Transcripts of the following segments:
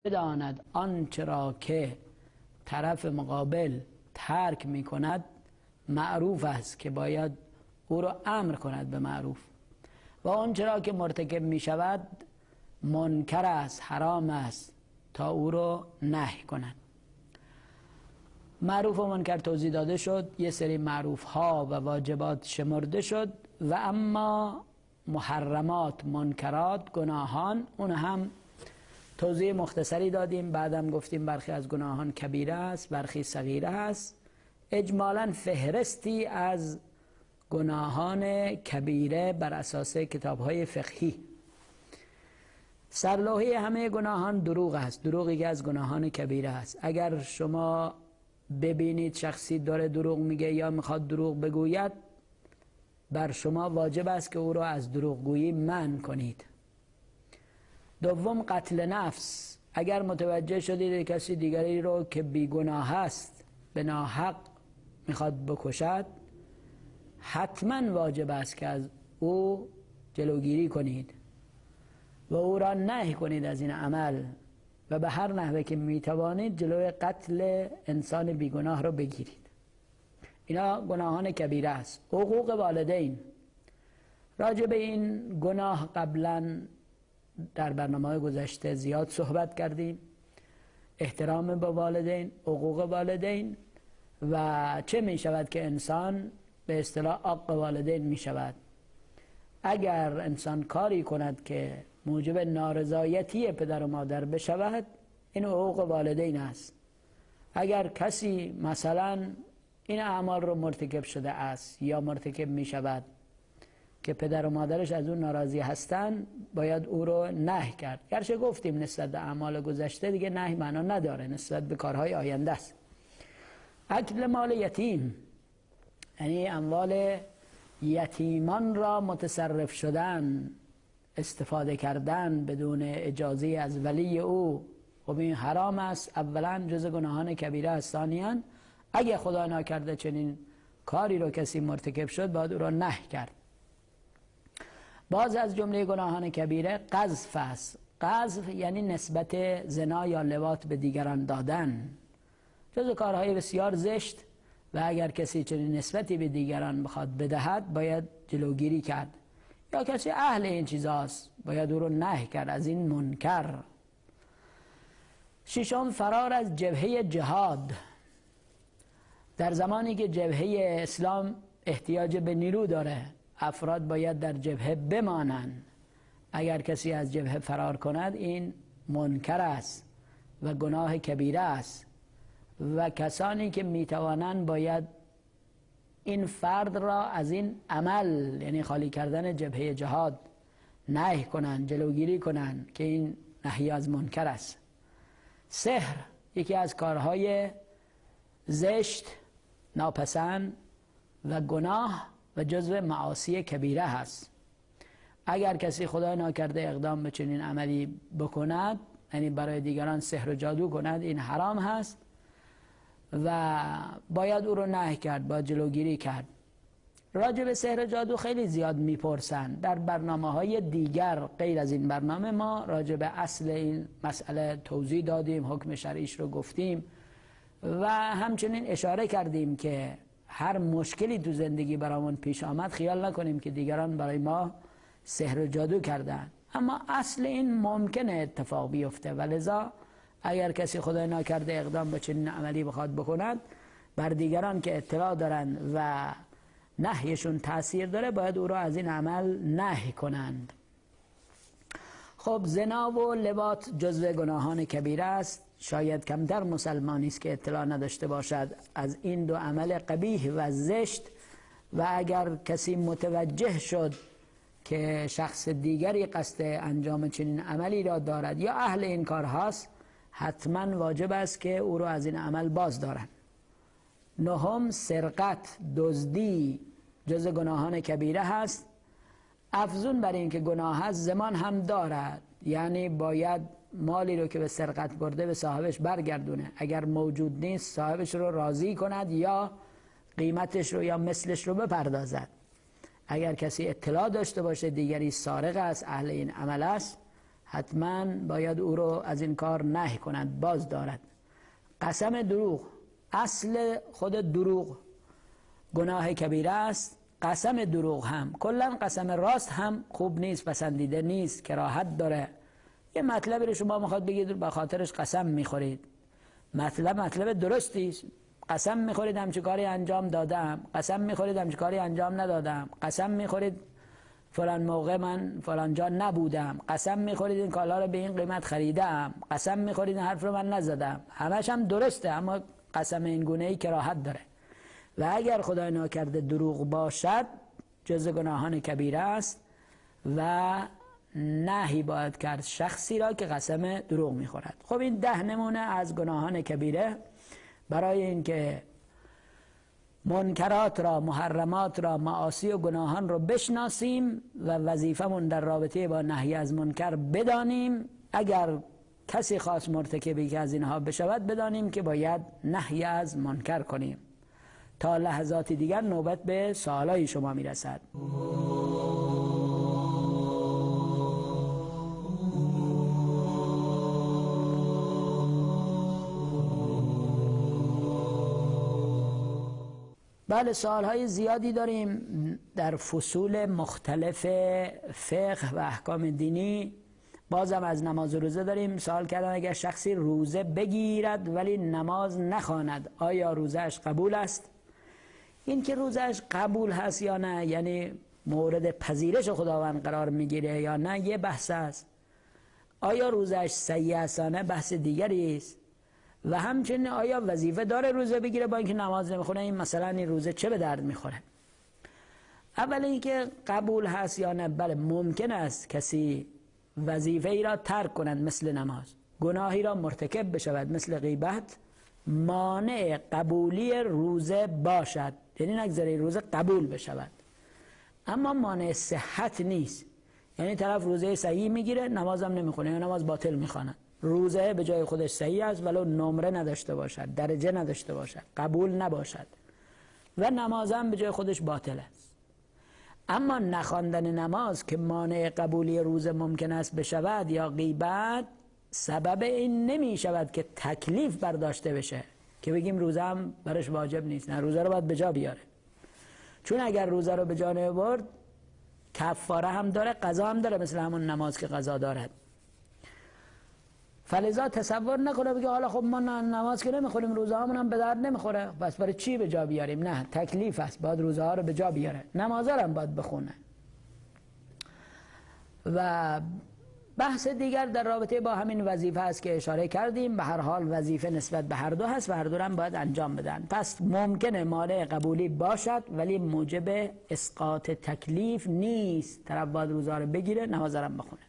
بداند آنچه را که طرف مقابل ترک می کند معروف است که باید او را امر کند به معروف، و آنچه را که مرتکب می شود منکر است، حرام است تا او را نهی کند. معروف و منکر توضیح داده شد، یه سری معروف ها و واجبات شمرده شد، و اما محرمات، منکرات، گناهان، اون هم توضیح مختصری دادیم. بعدم گفتیم برخی از گناهان کبیره است، برخی صغیره است. اجمالاً فهرستی از گناهان کبیره بر اساس کتاب‌های فقهی. سرلوحه همه گناهان دروغ است، دروغی که از گناهان کبیره است. اگر شما ببینید شخصی داره دروغ میگه یا میخواد دروغ بگوید، بر شما واجب است که او را از دروغگویی منع کنید. دوم، قتل نفس. اگر متوجه شدید کسی دیگری رو که بیگناه است به ناحق میخواد بکشد، حتما واجب است که از او جلوگیری کنید و او را نهی کنید از این عمل، و به هر نحوه که میتوانید جلوی قتل انسان بیگناه را بگیرید. اینا گناهان کبیره است. حقوق والدین، راجع به این گناه قبلا در برنامه گذشته زیاد صحبت کردیم. احترام به والدین، حقوق والدین، و چه می شود که انسان به اصطلاح عاق والدین می شود. اگر انسان کاری کند که موجب نارضایتی پدر و مادر بشود، این حقوق والدین است. اگر کسی مثلا این اعمال رو مرتکب شده است یا مرتکب می شود که پدر و مادرش از اون ناراضی هستن، باید او رو نهی کرد. گرچه گفتیم نسبت به اعمال گذشته دیگه نهی معنا نداره، نسبت به کارهای آینده است. اکل مال یتیم، یعنی اموال یتیمان را متصرف شدن، استفاده کردن بدون اجازه از ولی او، خب این حرام است. اولا جز گناهان کبیره است. ثانیاً اگه خدا نکرده چنین کاری رو کسی مرتکب شد، باید او را نهی کرد. باز از جمله گناهان کبیره قذف است. قذف یعنی نسبت زنا یا لواط به دیگران دادن، جز کارهای بسیار زشت، و اگر کسی چنین نسبتی به دیگران بخواد بدهد باید جلوگیری کرد، یا کسی اهل این چیزاست باید او رو نهی کرد از این منکر. ششم، فرار از جبهه جهاد. در زمانی که جبهه اسلام احتیاج به نیرو داره، افراد باید در جبهه بمانند. اگر کسی از جبهه فرار کند این منکر است و گناه کبیره است، و کسانی که میتوانند باید این فرد را از این عمل، یعنی خالی کردن جبهه جهاد، نهی کنند، جلوگیری کنند که این نهی از منکر است. سحر یکی از کارهای زشت، ناپسند و گناه و جزو معاصی کبیره هست. اگر کسی خدا ناکرده اقدام به چنین عملی بکند، یعنی برای دیگران سحر و جادو کند، این حرام هست و باید او رو نهی کرد، باید جلوگیری کرد. راجع به سحر و جادو خیلی زیاد میپرسند. در برنامه‌های دیگر غیر از این برنامه ما راجع به اصل این مسئله توضیح دادیم، حکم شرعیش رو گفتیم، و همچنین اشاره کردیم که هر مشکلی تو زندگی برامون پیش آمد خیال نکنیم که دیگران برای ما سحر و جادو کردن، اما اصل این ممکنه اتفاق بیفته، و لذا اگر کسی خدای ناکرده اقدام به چنین عملی بخواد بکند، بر دیگران که اطلاع دارن و نهیشون تأثیر داره باید او را از این عمل نهی کنند. خب زنا و لواط جزو گناهان کبیره است. شاید کمتر مسلمانی است که اطلاع نداشته باشد از این دو عمل قبیح و زشت، و اگر کسی متوجه شد که شخص دیگری قصد انجام چنین عملی را دارد یا اهل این کار هاست، حتما واجب است که او را از این عمل باز دارند. نهم، سرقت، دزدی جز گناهان کبیره هست. افزون بر این که گناه هست، زمان هم دارد، یعنی باید مالی رو که به سرقت برده به صاحبش برگردونه. اگر موجود نیست صاحبش رو راضی کند یا قیمتش رو یا مثلش رو بپردازد. اگر کسی اطلاع داشته باشه دیگری سارق است، اهل این عمل است، حتما باید او رو از این کار نهی کند، باز دارد. قسم دروغ، اصل خود دروغ گناه کبیره است. قسم دروغ هم، کلا قسم راست هم خوب نیست، پسندیده نیست، کراهت داره. یه مطلبی رو شما میخواد بگید با خاطرش قسم میخورید، مطلب درستی است. قسم میخورید همچه کاری انجام دادم، قسم میخورید همچه کاری انجام ندادم، قسم میخورید فلان موقع من فلان جا نبودم، قسم میخورید این کالا رو به این قیمت خریدم، قسم میخورید این حرف رو من نزدم. همش هم درسته، اما قسم این گونه ای کراهت داره و اگر خدای ناکرده دروغ باشد جزء گناهان کبیره است و نهی باید کرد شخصی را که قسم دروغ میخورد. خب این 10 نمونه از گناهان کبیره برای اینکه منکرات را، محرمات را، معاصی و گناهان رو بشناسیم و وظیفمون در رابطه با نهی از منکر بدانیم. اگر کسی خاص مرتکبی که از اینها بشود بدانیم که باید نهی از منکر کنیم. تا لحظاتی دیگر نوبت به سوالای شما میرسد. بله، سوالهای زیادی داریم در فصول مختلف فقه و احکام دینی. بازم از نماز و روزه داریم. سوال کردن اگر شخصی روزه بگیرد ولی نماز نخواند آیا روزهش قبول است؟ این که روزهش قبول هست یا نه، یعنی مورد پذیرش خداوند قرار میگیره یا نه، یه بحث است. آیا روزهش صحیح است یا نه بحث دیگری است. و همچنین آیا وظیفه داره روزه بگیره با اینکه نماز نمیخونه؟ این مثلا این روزه چه به درد میخوره؟ اول اینکه قبول هست یا نه، بله ممکن است کسی وظیفه ای را ترک کند مثل نماز، گناهی را مرتکب بشود مثل غیبت، مانع قبولی روزه باشد، یعنی نگذاره روزه قبول بشود، اما مانع صحت نیست. یعنی طرف روزه صحیح میگیره نمازم نمیخونه یا نماز باطل میخواند، روزه به جای خودش صحیح است ولو نمره نداشته باشد، درجه نداشته باشد، قبول نباشد و نمازم به جای خودش باطل است. اما نخواندن نماز که مانع قبولی روزه ممکن است بشود یا غیبت، سبب این نمی شود که تکلیف برداشته بشه که بگیم روزه هم برش واجب نیست. نه، روزه رو باید به جا بیاره، چون اگر روزه رو به جا نمیبرد کفاره هم داره، قضا هم داره، مثل همون نماز که قضا دارد. فلذا تصور نکنه بگه حالا خب ما نماز که نمیخوریم روزه هامون هم به درد نمیخوره بس برای چی به جا بیاریم؟ نه، تکلیف است، باید روزه ها رو به جا بیاره، نماز ها هم باید بخونه. و بحث دیگر در رابطه با همین وظیفه است که اشاره کردیم. به هر حال وظیفه نسبت به هر دو هست و هر دو هم باید انجام بدن. پس ممکنه مانع قبولی باشد ولی موجب اسقاط تکلیف نیست. طرف باید روزه رو بگیره، نماز هم بخونه.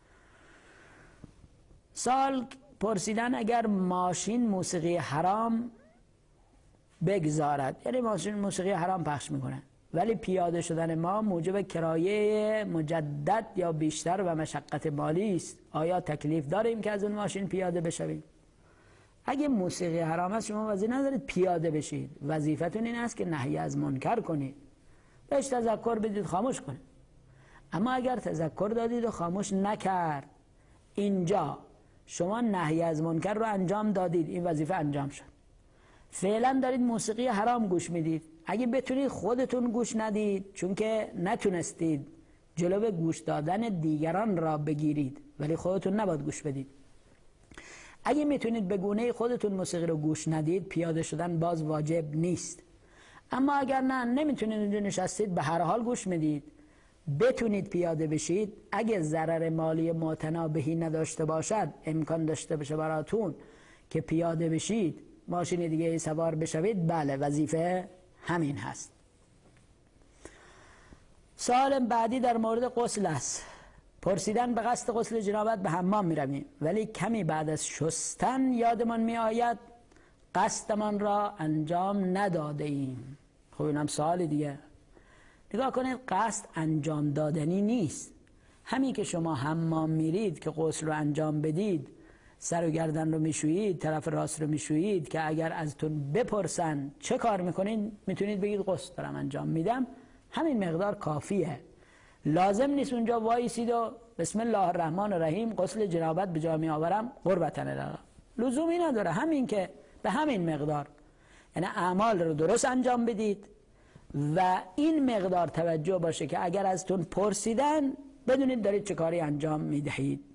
سال پرسیدن اگر ماشین موسیقی حرام بگذارد، یعنی ماشین موسیقی حرام پخش میکنه ولی پیاده شدن ما موجب کرایه مجدد یا بیشتر و مشقت مالی است، آیا تکلیف داریم که از اون ماشین پیاده بشویم؟ اگه موسیقی حرام است شما وظیفه ندارید پیاده بشید، وظیفتون این است که نهی از منکر کنید، بهش تذکر بدید خاموش کنید. اما اگر تذکر دادید و خاموش نکرد، اینجا شما نهی از منکر رو انجام دادید، این وظیفه انجام شد. فعلا دارید موسیقی حرام گوش میدید، اگه بتونید خودتون گوش ندید، چون که نتونستید جلو گوش دادن دیگران را بگیرید ولی خودتون نباید گوش بدید. اگه میتونید به گونه خودتون موسیقی رو گوش ندید، پیاده شدن باز واجب نیست. اما اگر نه نمیتونید اونجا نشستید، به هر حال گوش میدید، بتونید پیاده بشید، اگه ضرر مالی متنابهی نداشته باشد، امکان داشته باشه براتون که پیاده بشید، ماشین دیگه سوار بشوید، بله وظیفه همین هست. سوال بعدی در مورد غسل است. پرسیدن به قصد غسل جنابت به حمام میرویم ولی کمی بعد از شستن یادمان میآید قصدمان را انجام نداده ایم. خب اینم سوال دیگه. نگاه کنید، قصد انجام دادنی نیست. همین که شما حمام میرید که غسل رو انجام بدید، سر و گردن رو میشویید، طرف راست رو میشویید که اگر ازتون بپرسن چه کار میکنین میتونید بگید غسل دارم انجام میدم، همین مقدار کافیه. لازم نیست اونجا وایسید و بسم الله الرحمن الرحیم غسل جنابت به جا می آورم قربتاً الله. لزومی نداره، همین که به همین مقدار، یعنی اعمال رو درست انجام بدید و این مقدار توجه باشه که اگر ازتون پرسیدن بدونید دارید چه کاری انجام میدهید.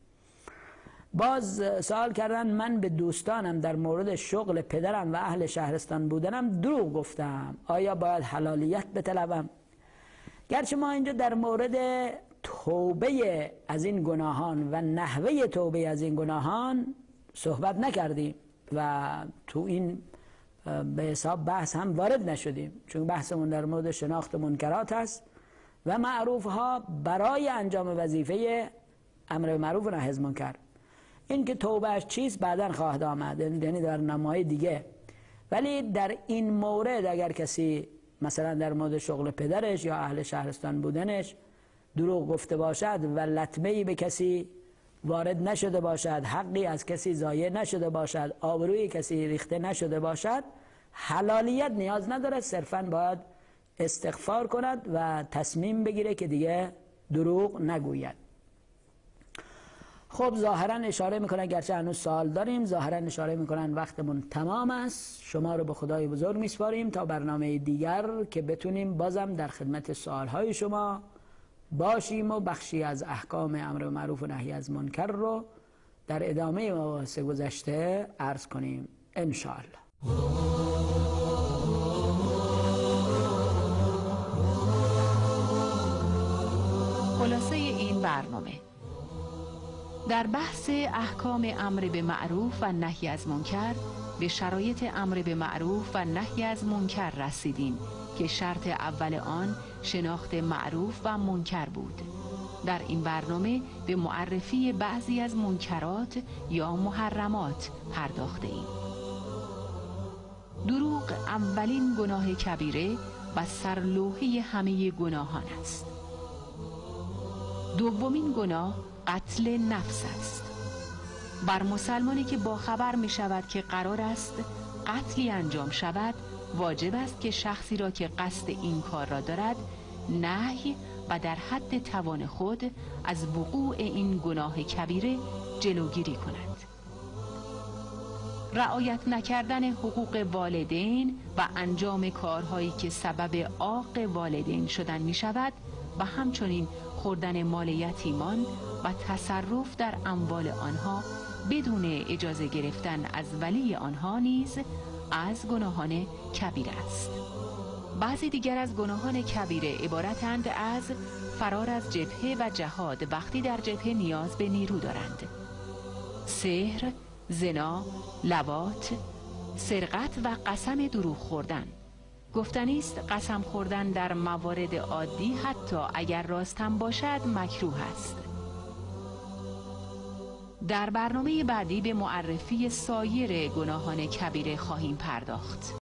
باز سوال کردن من به دوستانم در مورد شغل پدرم و اهل شهرستان بودنم دروغ گفتم، آیا باید حلالیت بطلبم؟ گرچه ما اینجا در مورد توبه از این گناهان و نحوه توبه از این گناهان صحبت نکردیم و تو این به حساب بحث هم وارد نشدیم، چون بحثمون در مورد شناخت منکرات است و معروف ها برای انجام وظیفه امر به معروف و نهی از منکر. این که توبهش چیست بعداً خواهد آمد، یعنی در نمای دیگه. ولی در این مورد اگر کسی مثلا در مورد شغل پدرش یا اهل شهرستان بودنش دروغ گفته باشد و لطمه‌ای به کسی وارد نشده باشد، حقی از کسی ضایع نشده باشد، آبروی کسی ریخته نشده باشد، حلالیت نیاز نداره، صرفاً باید استغفار کند و تصمیم بگیره که دیگه دروغ نگوید. خب ظاهرا اشاره میکنن، گرچه هنوز سوال داریم، ظاهرا اشاره میکنن وقتمون تمام است. شما رو به خدای بزرگ میسپاریم تا برنامه دیگر که بتونیم بازم در خدمت سوالهای شما باشیم و بخشی از احکام امر به معروف و نهی از منکر رو در ادامه مباحث گذشته عرض کنیم ان شاء الله. خلاصه این برنامه: در بحث احکام امر به معروف و نهی از منکر به شرایط امر به معروف و نهی از منکر رسیدیم که شرط اول آن شناخت معروف و منکر بود. در این برنامه به معرفی بعضی از منکرات یا محرمات پرداخته ایم. دروغ اولین گناه کبیره و سرلوحه همه گناهان است. دومین گناه قتل نفس است. بر مسلمانی که باخبر می شود که قرار است قتلی انجام شود، واجب است که شخصی را که قصد این کار را دارد نهی و در حد توان خود از وقوع این گناه کبیره جلوگیری کند. رعایت نکردن حقوق والدین و انجام کارهایی که سبب عاق والدین شدن می شود و همچنین خوردن مال یتیمان و تصرف در اموال آنها بدون اجازه گرفتن از ولی آنها نیز از گناهان کبیره است. بعضی دیگر از گناهان کبیره عبارتند از فرار از جبهه و جهاد وقتی در جبهه نیاز به نیرو دارند، سحر، زنا، لواط، سرقت و قسم دروغ خوردن. گفتنی است قسم خوردن در موارد عادی حتی اگر راست هم باشد مکروه است. در برنامه بعدی به معرفی سایر گناهان کبیره خواهیم پرداخت.